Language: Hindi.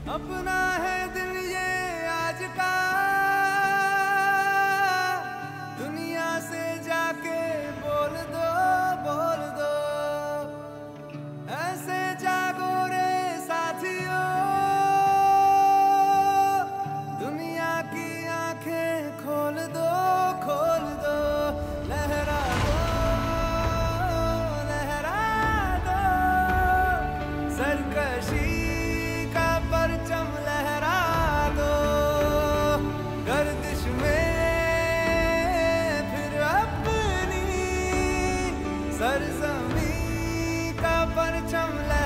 अपना है दिल ये आज का, दुनिया से जाके बोल दो, बोल दो। ऐसे जागो रे साथियों, दुनिया की आंखें खोल दो, खोल दो। लहरा दो, लहरा दो, सरकशी का परचम लहरा दो। गर्दिश में फिर अपनी सरजमी का परचम लहरा